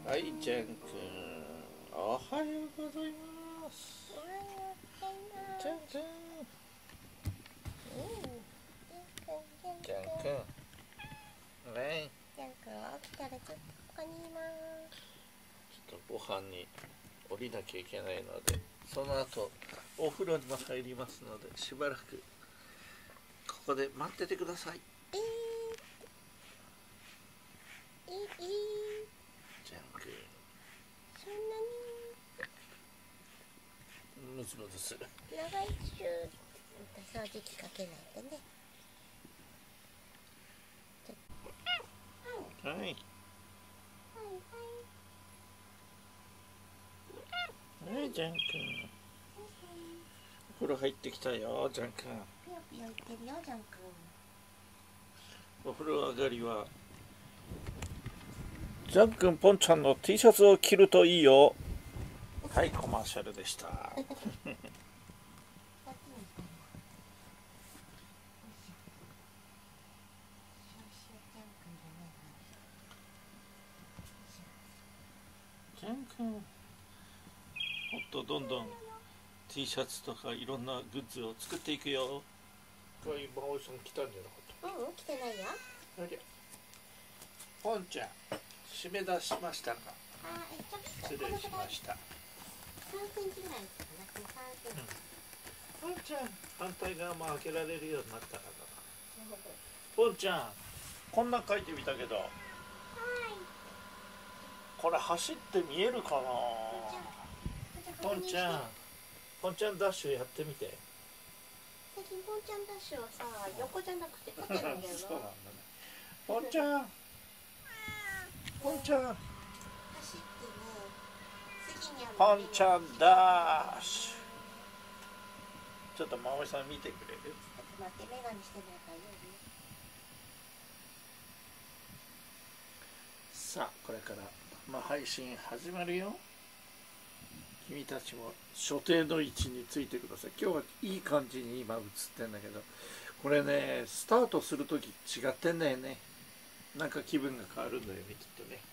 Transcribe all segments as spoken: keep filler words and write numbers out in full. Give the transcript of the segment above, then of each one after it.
はい、ジャン君、おはようございます。 おはようございます。 ジャン君、ジャン君、ね、 ジャン君は起きたらちょっとここにいます。 ちょっとご飯に降りなきゃいけないので、その後お風呂にも入りますので、しばらくここで待っててください。 えー、ええー、 ジャン君、 そんなにムズムズする。 長い週掃除機かけないとね。 はい。 はいはい。 はい、ジャン君。お風呂入ってきたよ、ジャン君。 ぴよぴよ言ってるよ、ジャン君。 お風呂上がりはジャン君、ポンちゃんの T シャツを着るといいよ。はい、コマーシャルでした。ジャン君、もっとどんどん T シャツとかいろんなグッズを作っていくよ。今真央さん来たんじゃなかった？ うん、来てないよ。 ありゃ、ポンちゃん、締め出しましたか？ あー、えっと、 失礼しました。 さんセンチぐらいかな。さんセンチ。 ポンちゃん、反対側も開けられるようになったから。ポンちゃん、こんな書いてみたけど、 はい。 これ走って見えるかな？ポンちゃん、ポンちゃんダッシュやってみて。 最近ポンちゃんダッシュはさ、横じゃなくて縦なんだよな。 そうなんだね。ポンちゃん、ポンちゃん、 走ってね、次にあるポンちゃんダッシュ。ちょっと真央さん見てくれる？ ちょっと待って、メガネしてないからよね。 さあ、これからまあ配信始まるよ。君たちも所定の位置についてください。今日はいい感じに今映ってんだけど、これね、スタートするとき違ってんだよね。なんか気分が変わるんだよね、きっとね。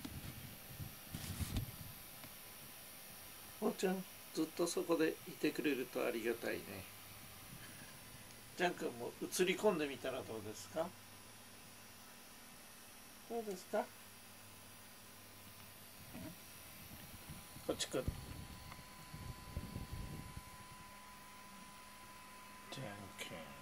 おーちゃん、ずっとそこでいてくれるとありがたいね。ジャン君も映り込んでみたらどうですか？どうですか？こっち来る。ジャン君。